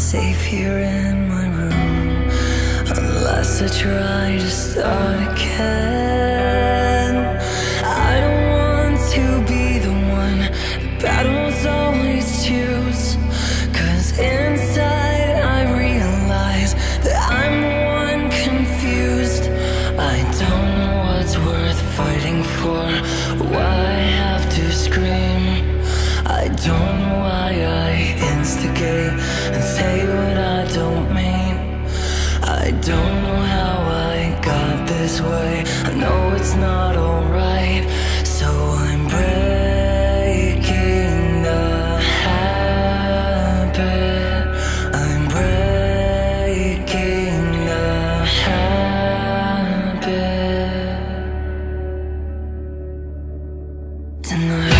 safe here in my room, unless I try to start again. I don't want to be the one the battles always choose, 'cause inside I realize that I'm the one confused. I don't know what's worth fighting for, why I have to scream. I don't know why I instigate and say what I don't mean. I don't know how I got this way, I know it's not alright. So I'm breaking the habit, I'm breaking the habit tonight.